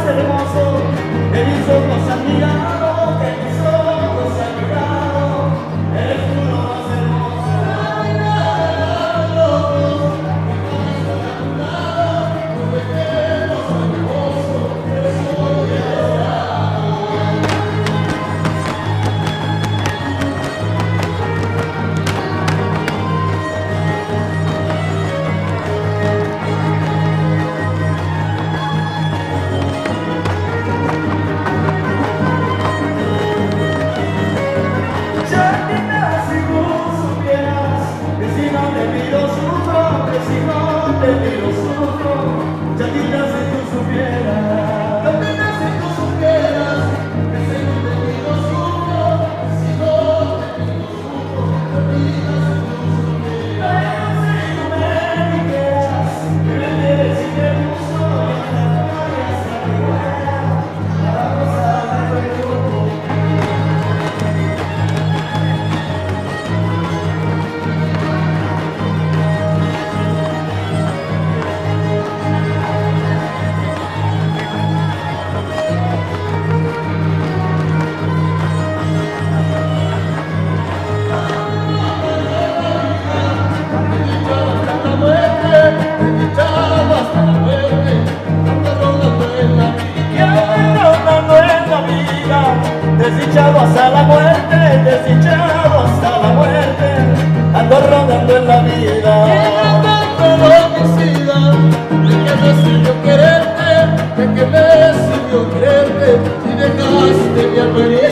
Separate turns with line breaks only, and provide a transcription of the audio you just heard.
hermoso que mis ojos han mirado, que mis ojos han mirado. Eres tú lo más hermoso. Desdichado hasta la muerte, desdichado hasta la muerte, ando rodando en la vida.
Todo homicida, ¿de qué me sirvió quererte? ¿De qué me sirvió quererte? Si dejaste mi alma herida.